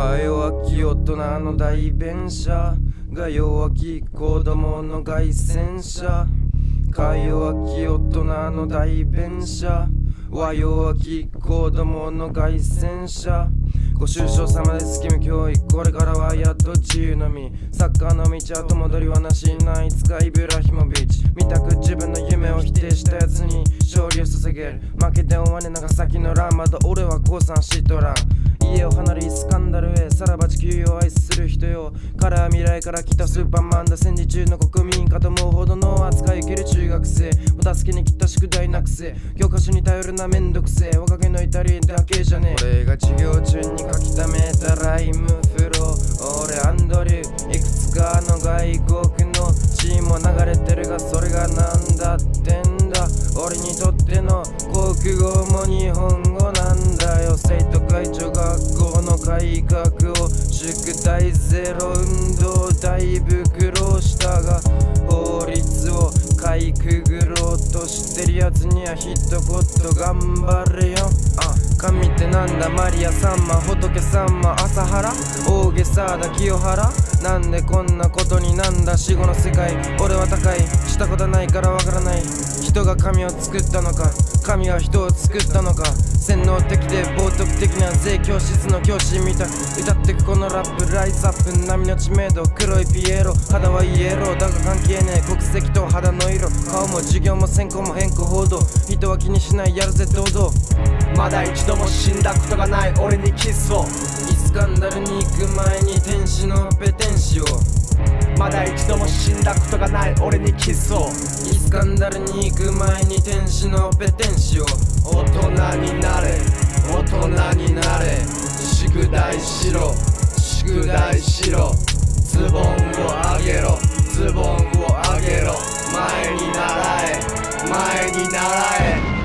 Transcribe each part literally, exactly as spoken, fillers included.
か弱き大人の代弁者が弱き子供の凱旋者。か弱き大人の代弁者は弱き子供の凱旋者。ご愁傷様です。義務教育、これからはやっと自由のみ。サッカーの道後戻りはなしない。いつかイブラヒモビッチ見たく自分の夢を否定したやつに勝利を捧げる。負けて終わり長崎の乱まだ俺は降参しとらん。家を離れスカンダルへさらば地球を愛する人よ。から未来から来たスーパーマンだ。戦時中の国民かと思うほどの扱い受ける中学生。お助けに来た宿題なくせ教科書に頼るなめんどくせえ。若気の至りだけじゃねえ。俺が授業中に書き溜めたライムフロー。俺アンドリューいくつかの外国の血も流れてるがそれがなんだってんだ。俺にとっての国語も日本語なんだよ。生徒会長学校の改革を宿題ゼロ運動だいぶ苦労したが法律をかいくぐろうとしてるやつには一言頑張れよ。あ神ってなんだマリアさんま仏さんま朝原大げさだ清原。なんでこんなことになんだ死後の世界。俺は高いしたことないからわからない。人が神を作ったのか神は人を作ったのか。洗脳的で冒涜的な税教室の教師みたい。歌ってくこのラップライズアップ並みの知名度。黒いピエロ肌はイエローだが関係ねえ国籍と肌の色。顔も授業も専攻も変更報道。人は気にしないやるぜ堂々。 まだ一度も死んだことがない俺にキスを。 イスカンダルに行く前に天使のペテンシを。 まだ一度も死んだことがない俺にキスを。 イスカンダルに行く前に天使のペテンシを。 大人になれ大人になれ宿題しろ宿題しろ。ズボンを上げろズボンを上げろ。前に習え前に習え。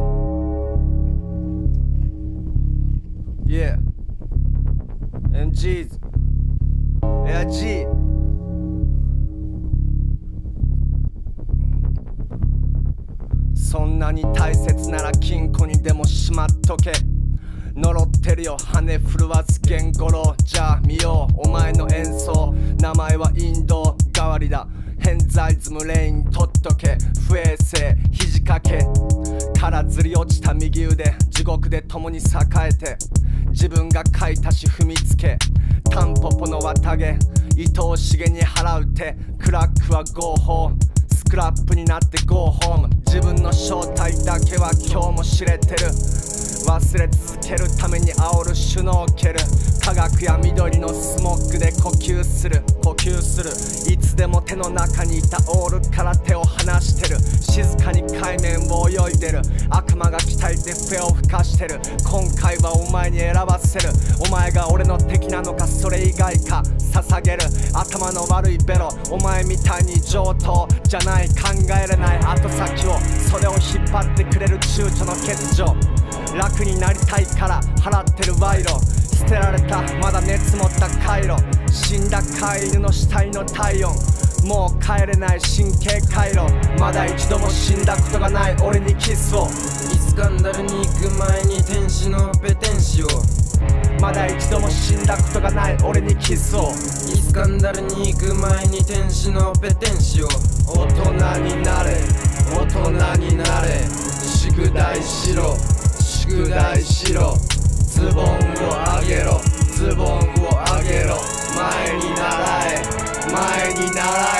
Yeahエムジーズ エア G。 そんなに大切なら金庫にでもしまっとけ。呪ってるよ羽震わす言語ろ。じゃあ見ようお前の演奏。名前はインド代わりだ。偏在ズムレイン取っとけ。不衛生肘掛けからずり落ちた右腕。地獄で共に栄えて自分が書いたし踏みつけ。タンポポの綿毛愛おしげに払う手。クラックは合法スクラップになってゴーホーム。自分の正体だけは今日も知れてる。忘れ続けるために煽るシュノーケル。科学や緑のスモッグで呼吸する呼吸する。いつでも手の中にいたオールから手を離してる。静かに海面を泳いでる。悪魔が鍛えて笛を吹かしてる。今回はお前に選ばせる。お前が俺の敵なのかそれ以外か捧げる。頭の悪いベロお前みたいに上等じゃない。考えれない後先をそれを引っ張ってくれる躊躇の欠如。楽になりたいから払ってる賄賂。捨てられたまだ熱持った回路。死んだ飼い犬の死体の体温。もう帰れない神経回路。まだ一度も死んだことがない俺にキスを。 イスカンダルに行く前に天使のペテンシを。 まだ一度も死んだことがない俺にキスを。 イスカンダルに行く前に天使のペテンシを。 大人になれ大人になれ宿題しろ宿題しろ。ズボンを上げろズボンを上げろ。前に習え前に習え。